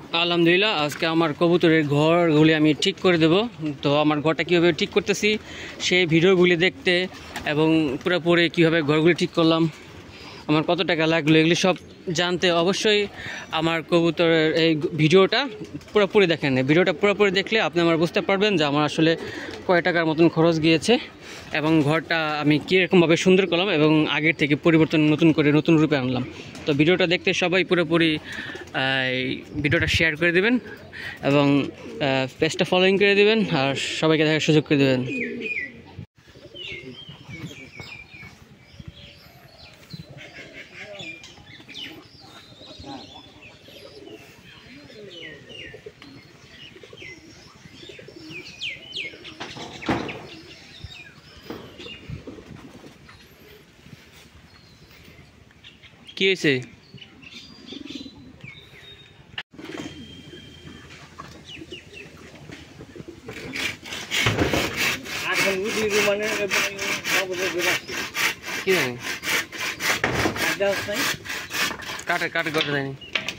আলহামদুলিল্লাহ আজকে আমার কবুতরের ঘরগুলি আমি ঠিক করে দেব। তো আমার ঘরটা কীভাবে ঠিক করতেছি সেই ভিডিওগুলি দেখতে এবং পুরোপুরি কীভাবে ঘরগুলি ঠিক করলাম, আমার কত টাকা লাগলো, এগুলি সব জানতে অবশ্যই আমার কবুতরের এই ভিডিওটা পুরোপুরি দেখেন। ভিডিওটা পুরোপুরি দেখলে আপনি আমার বুঝতে পারবেন যে আমার আসলে কয় টাকার মতন খরচ গিয়েছে এবং ঘরটা আমি কীরকমভাবে সুন্দর করলাম এবং আগের থেকে পরিবর্তন নতুন করে নতুন রূপে আনলাম। তো ভিডিওটা দেখতে সবাই পুরোপুরি ভিডিওটা শেয়ার করে দেবেন এবং পেজটা ফলোইং করে দেবেন আর সবাইকে দেখার সুযোগ করে দেবেন। কি হয়েছে? কি জানি কাটে কাটে করতে জানি।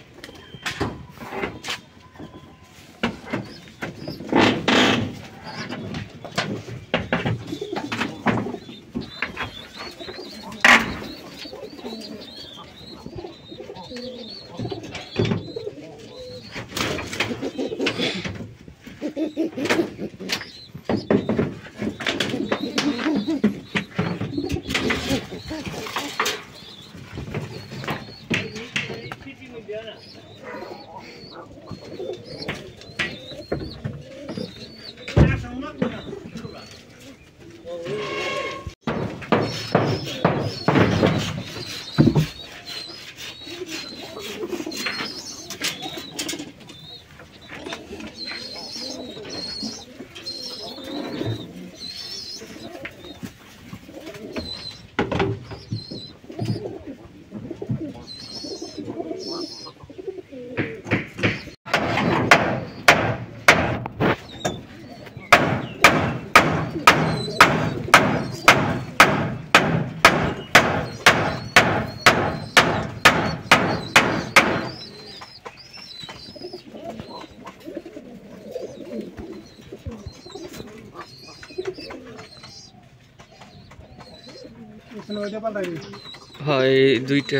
হয় দুইটা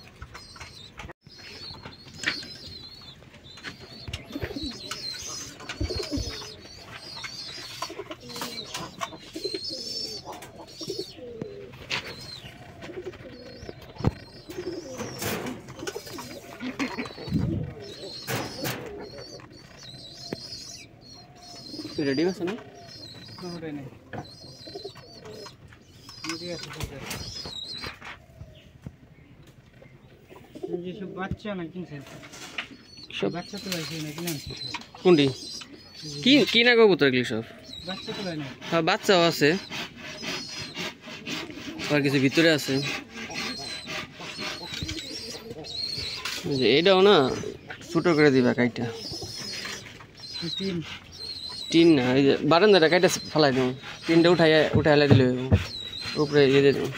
রেডি আছে না? বাচ্চা না কিনছে সব বাচ্চা তো আছে না কিনা কোনটি কি কি না কবুতর এগুলি সব বাচ্চা তো না? হ্যাঁ বাচ্চাও আছে আর কিছু ভিতরে আছে। এটাও না ছোটো করে দিবা কাইটা টিন না এই যে বারান্দাটা কাইটা ফেলাই দেবো, টিনটা উঠাইলে দিলে উপরে ইয়ে দিয়ে দেবো।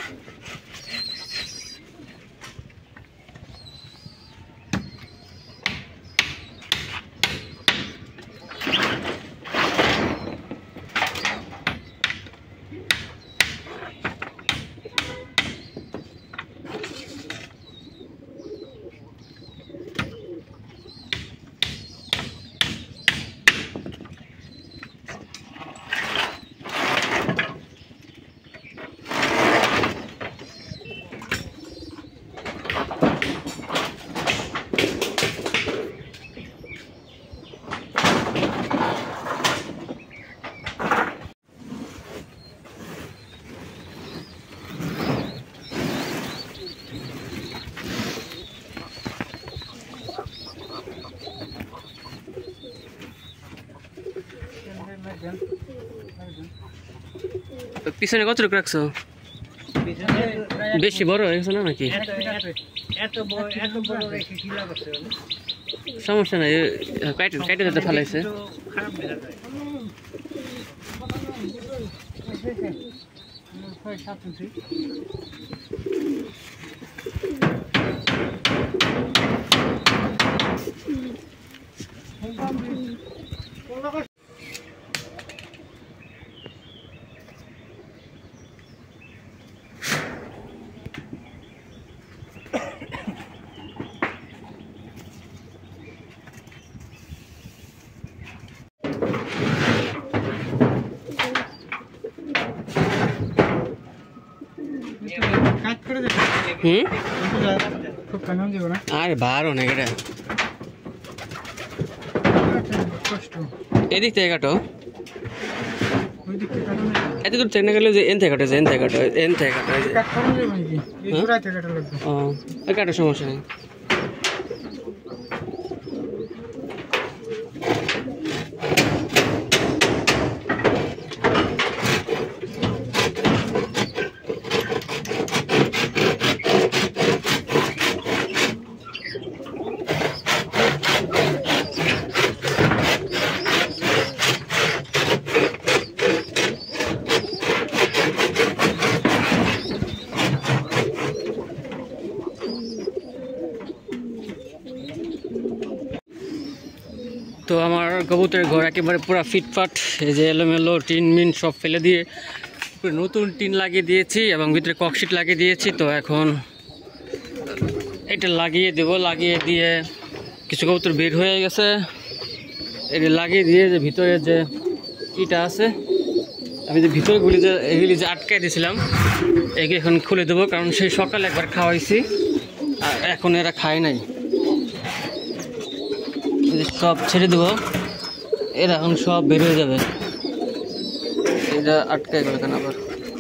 পিছনে কত লোক রাখছো? বেশি বড় হয়ে গেছে না নাকি? সমস্যা নাই, কাইটে দিতে ফেলাইছে। হুম আর বার অনেক এটা এদিক থেকে কাটো এত দূর থেকে গেলে যে এন থেকে কাটো এন থেকে কাটো সমস্যা নেই। তো আমার কবুতরের ঘর একেবারে পুরো ফিটফাট, এই যে এলোমেলো টিন মিন সব ফেলে দিয়ে নতুন টিন লাগিয়ে দিয়েছি এবং ভিতরে ককশিট লাগিয়ে দিয়েছি। তো এখন এটা লাগিয়ে দেব, লাগিয়ে দিয়ে কিছু কবুতর বের হয়ে গেছে, এটা লাগিয়ে দিয়ে যে ভিতরে যে ইটা আছে আমি যে ভিতরে এগুলি যে আটকাই দিয়েছিলাম এগুলি এখন খুলে দেবো, কারণ সেই সকালে একবার খাওয়াইছি আর এখন এরা খায় নাই। সব ছেড়ে দেবো, এরা এখন সব বের হয়ে যাবে। এটা আটকে গেল কেন আবার?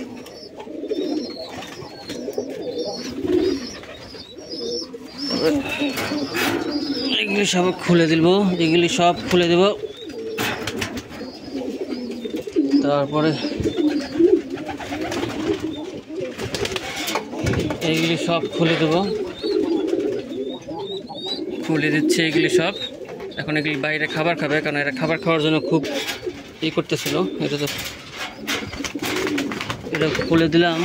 এগুলি সব খুলে দিব, এগুলি সব খুলে দেব, তারপরে এইগুলি সব খুলে দেব, খুলে দিচ্ছে এগুলি সব। এখন এগুলি বাইরে খাবার খাবে, কারণ এরা খাবার খাওয়ার জন্য খুব করতেছিল। এটা খুলে দিলাম,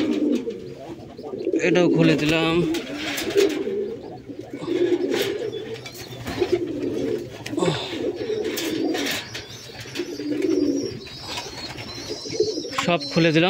এটাও খুলে দিলাম। সব খুলে দিলাম,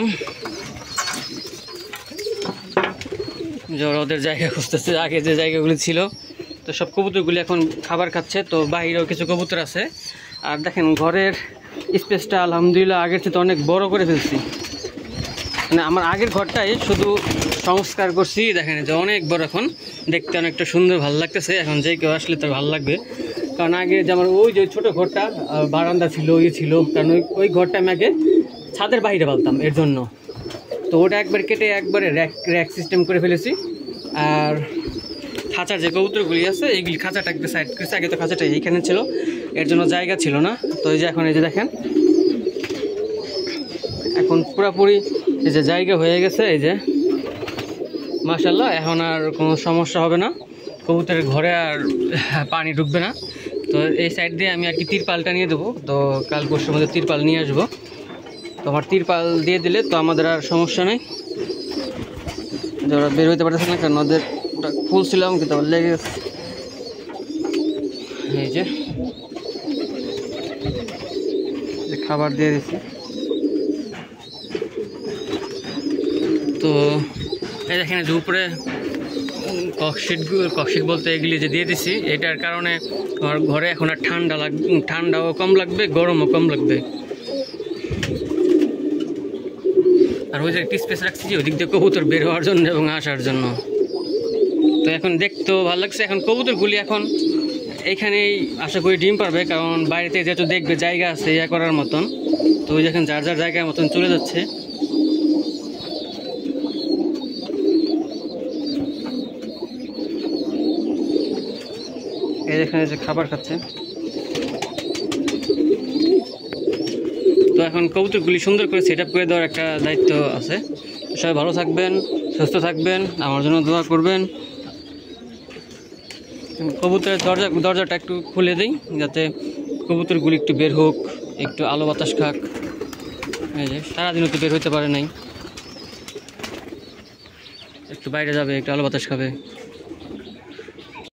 ওদের জায়গা খুঁজতেছে, আগে যে জায়গাগুলি ছিল। তো সব কবুতরগুলি এখন খাবার খাচ্ছে। তো বাইরেও কিছু কবুতর আছে। আর দেখেন ঘরের স্পেসটা আলহামদুলিল্লাহ আগের থেকে অনেক বড় করে ফেলছি। মানে আমার আগের ঘরটাই শুধু সংস্কার করছি, দেখেন যে অনেক বড়, এখন দেখতে অনেকটা সুন্দর ভালো লাগতেছে। এখন যে কেউ আসলে তার ভালো লাগবে, কারণ আগে যে আমার ওই যে ছোটো ঘরটা বারান্দা ছিল, ছিল, কারণ ওই ঘরটা আমি আগে ছাদের বাইরে পালতাম এর জন্য। তো ওটা একবার কেটে একবারে র্যাক সিস্টেম করে ফেলেছি। আর খাঁচার যে কবুতরগুলি আছে এইগুলি খাঁচাটা একটু সাইড করেছে, আগে তো খাঁচাটা এইখানে ছিল, এর জন্য জায়গা ছিল না। তো এই যে এখন এই যে দেখেন এখন পুরোপুরি এই যে জায়গা হয়ে গেছে, এই যে মাশাআল্লাহ। এখন আর কোনো সমস্যা হবে না, কবুতরের ঘরে আর পানি ঢুকবে না। তো এই সাইড দিয়ে আমি আর কি তিরপালটা নিয়ে দেবো। তো কাল পরশুর মধ্যে তিরপাল নিয়ে আসবো। তো আমার তিরপাল দিয়ে দিলে তো আমাদের আর সমস্যা নেই, ওরা বের হইতে পারতেছে না, কারণ ওদের খুলছিলাম কিন্তু আবার লেগে গেছে। এই যে খাবার দিয়ে দিচ্ছি। তো এই দেখেন যে উপরে ককশিট বলতে এগুলি যে দিয়ে দিছি, এটার কারণে আমার ঘরে এখন আর ঠান্ডাও কম লাগবে, গরমও কম লাগবে। আর ওই যে একটি স্পেস রাখছি যে ওদিক দিয়ে কবুতর বের হওয়ার জন্য এবং আসার জন্য। তো এখন দেখতেও ভালো লাগছে। এখন কবুতরগুলি এখন এইখানেই আশা করি ডিম পারবে, কারণ বাইরেতে যেহেতু দেখবে জায়গা আছে ইয়া করার মতন। তো ওই দেখেন যার যার জায়গার মতন চলে যাচ্ছে। এই এখানে যে খাবার খাচ্ছে। তো এখন কবুতরগুলি সুন্দর করে সেট আপ করে দেওয়ার একটা দায়িত্ব আছে। সবাই ভালো থাকবেন, সুস্থ থাকবেন, আমার জন্য দোয়া করবেন। কবুতরের দরজাটা একটু খুলে দিই, যাতে কবুতরগুলি একটু বের হোক, একটু আলো বাতাস খাক। এই যে সারাদিনও তো বের হইতে পারে নাই, একটু বাইরে যাবে, একটু আলো বাতাস খাবে।